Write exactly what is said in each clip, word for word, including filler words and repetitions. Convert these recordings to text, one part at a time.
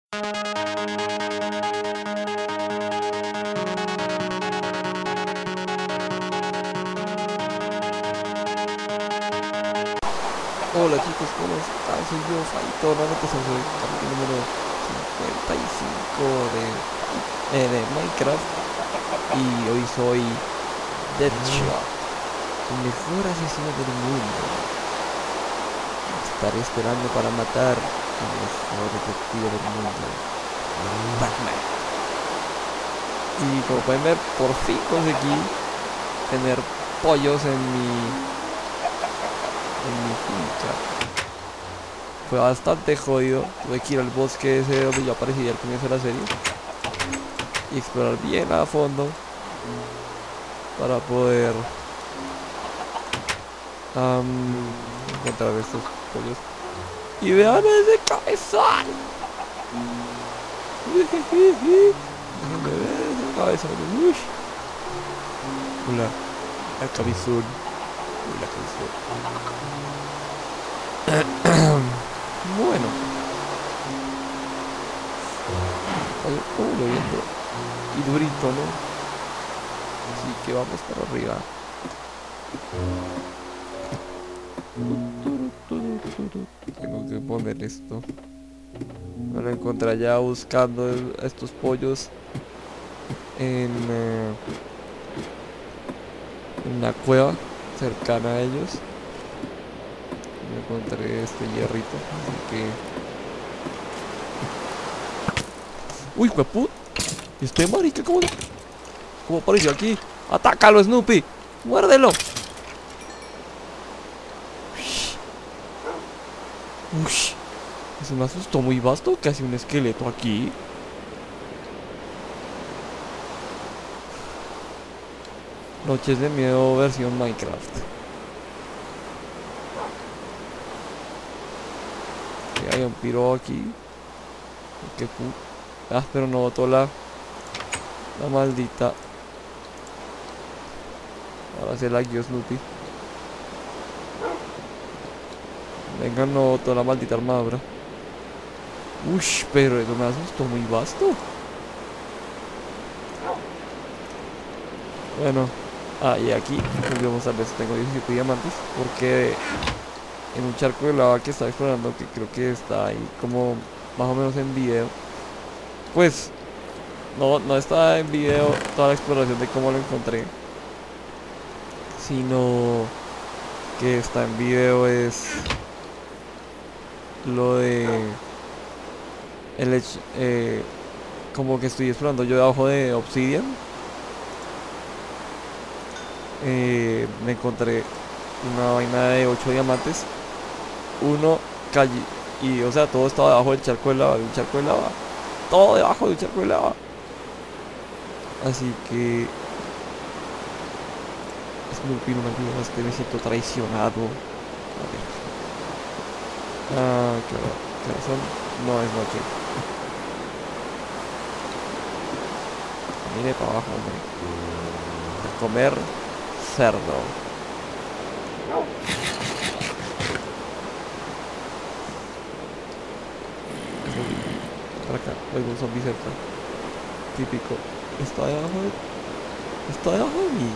Hola chicos, ¿cómo están? Soy yo, Faito, nuevamente soy el capítulo número cincuenta y cinco de, eh, de Minecraft. Y hoy soy Deadshot, el mejor asesino del mundo. Estaré esperando para matar al mejor detective del mundo, Batman. Y como pueden ver, por fin conseguí tener pollos en mi en mi finca. Fue bastante jodido. Tuve que ir al bosque ese donde yo aparecía al comienzo de la serie y explorar bien a fondo para poder um, encontrar estos pollos. Y vean ese cabezón. Déjenme ver ese cabezón. Uy. Hola, el cabezón. Hola, cabezón. Bueno, como lo viendo y durito, ¿no? Así que vamos para arriba. Tengo que poner esto. Me lo encontré ya buscando el, estos pollos en eh, una cueva cercana a ellos. Me encontré este hierrito, así que... ¡Uy, hueput! Este marica, ¿cómo, cómo apareció aquí? ¡Atácalo, Snoopy! ¡Muérdelo! Uy, eso me asustó muy vasto, casi un esqueleto aquí. Noches de miedo versión Minecraft. Okay, hay un piro aquí. Qué cool. Ah, pero no botó la La maldita. Ahora se la guió Snoopy. Venga, no botó la maldita armadura. Uy, pero eso me asustó muy vasto. Bueno, ah, y aquí vamos a ver si tengo diecisiete diamantes. Porque en un charco de lava que estaba explorando, que creo que está ahí como más o menos en video. Pues no, no está en video toda la exploración de cómo lo encontré, sino que está en video es lo de el hecho, eh, como que estoy explorando yo debajo de Obsidian. Eh, me encontré una vaina de ocho diamantes, uno calle, y o sea, todo estaba debajo del charco de lava, de un charco de lava, todo debajo del charco de lava. Así que Snoopy, no me ayudas, que me siento traicionado. A ver. Ah, claro, ¿qué hora son? No es noche. Mire para abajo, hombre. A comer cerdo. Para acá, oigo un zombie cerca. Típico. Está debajo de... Está debajo de mí.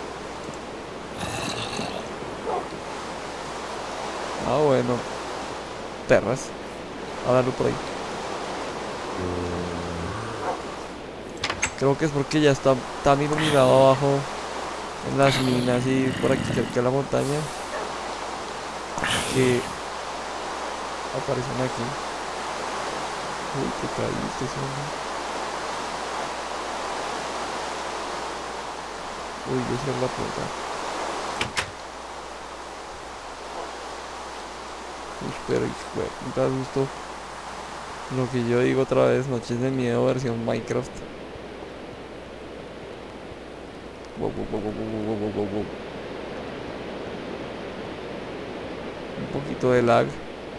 Ah, bueno. Perras. A darlo por ahí. Creo que es porque ya está tan iluminado abajo en las minas y por aquí cerca de la montaña que aparecen aquí. Uy, te caíste, zombie. Uy, yo cierro la puerta. Uy, pero hijo de puta susto. Lo que yo digo otra vez, noches de miedo versión Minecraft. Wow, wow, wow, wow, wow, wow, wow, wow. Un poquito de lag.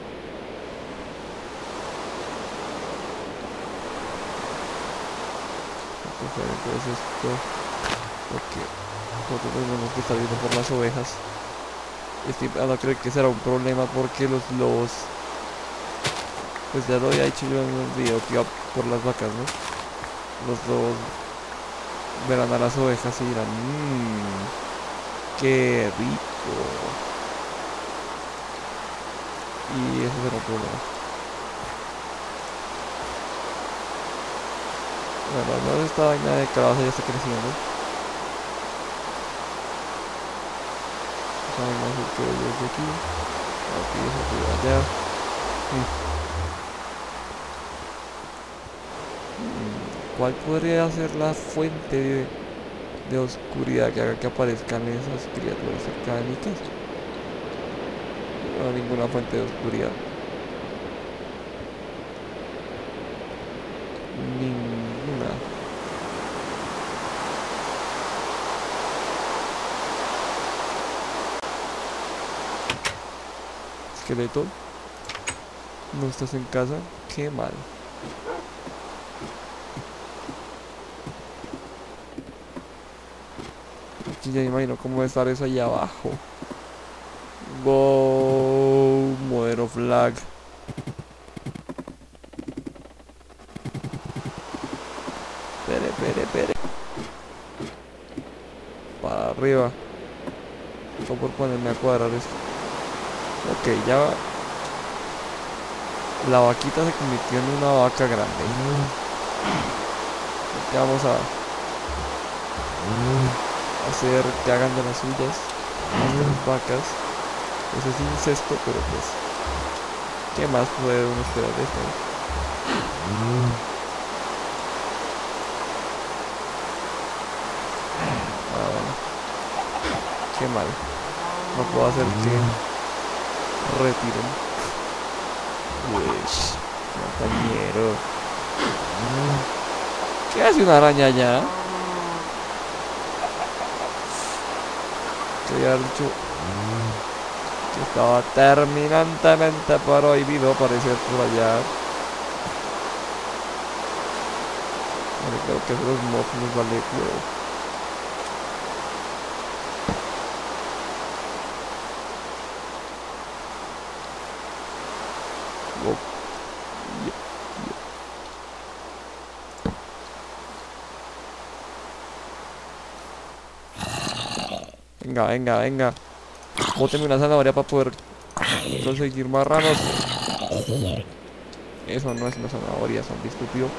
Entonces esto, porque nosotros tenemos que estar viendo por las ovejas. Estoy empezando a creer que será un problema porque los lobos Pues ya lo había dicho yo en el video que iba por las vacas, ¿no? Los dos verán a las ovejas y dirán, mmm, qué rico. Y eso será un problema. Bueno, al menos esta vaina de calabaza ya está creciendo. Esa vaina azul que veo desde aquí. Aquí, esa que veo allá. Mm. ¿Cuál podría ser la fuente de, de oscuridad que haga que aparezcan esas criaturas cerca de mi casa? No, ninguna fuente de oscuridad. Ninguna. Esqueleto, no estás en casa, qué mal. Aquí ya me imagino cómo va a estar eso allá abajo. Wow, modelo flag. Pere, pere, pere. Para arriba. Solo por ponerme a cuadrar esto. Ok, ya va. La vaquita se convirtió en una vaca grande. Ya vamos a hacer que hagan de las suyas las vacas. Eso es incesto, pero pues ¿qué más puede uno esperar de esto? Ah, bueno. Qué mal. No puedo hacer que retiren. Uy, compañero. ¿Qué hace una araña allá? Quería haber dicho que estaba terminantemente prohibido aparecer por allá. Vale, creo que los mobs nos vale huevo. Wow. Yep, yep. Venga, venga, venga. Bóteme una zanahoria para poder conseguir marranos. Eso no es una zanahoria, son de estúpido.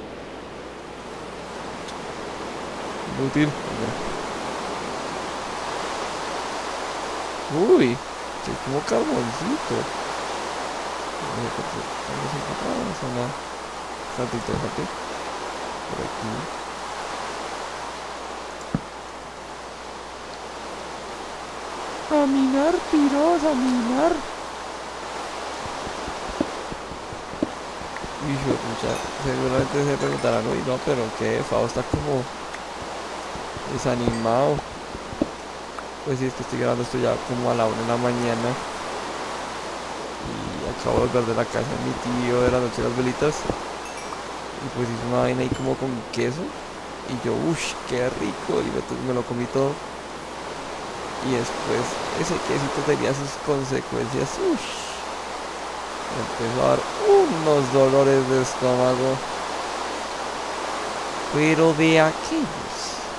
Inútil. Uy, que como carboncito. Vamos a encontrar una zona bastante interesante. Por aquí. A minar, piros, a minar. Hijo de pucha, seguramente se preguntarán, uy, no, pero que Fao está como desanimado. Pues sí, es que estoy grabando esto ya como a la una de la mañana. Y acabo de volver de la casa de mi tío de la noche de las velitas. Y pues hice una vaina ahí como con queso. Y yo, uff, qué rico. Y me, me lo comí todo. Y después ese quesito tenía sus consecuencias. Uff. Me empezó a dar unos dolores de estómago. Pero de aquellos.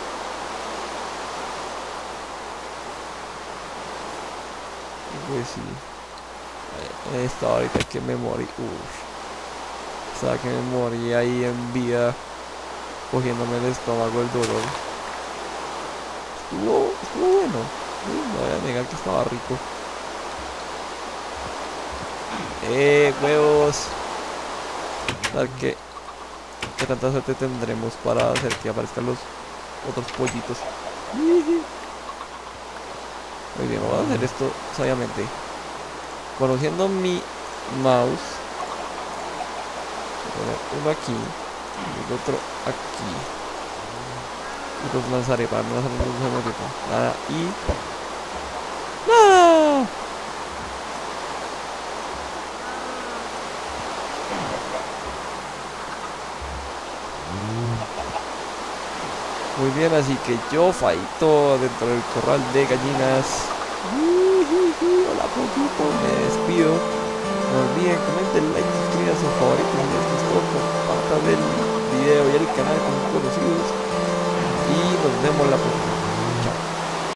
Pues sí. Esta ahorita que me morí. Uff. O sea que me morí ahí en vida. Cogiéndome el estómago el dolor. Estuvo, estuvo bueno. Sí, no voy a negar que estaba rico. Eh, huevos. A ver qué, qué tanta suerte tendremos para hacer que aparezcan los otros pollitos. Muy bien, voy a hacer esto sabiamente. Conociendo mi mouse, voy a poner uno aquí y el otro aquí. Y los lanzaré para no lanzar los al mismo tiempo. Nada y... ¡nada! Muy bien, así que yo faito dentro del corral de gallinas. Hola pollito, me despido. No olviden, comenten, like, suscribas a favoritos si les gustó, compartan el video y el canal con sus conocidos y nos vemos la próxima.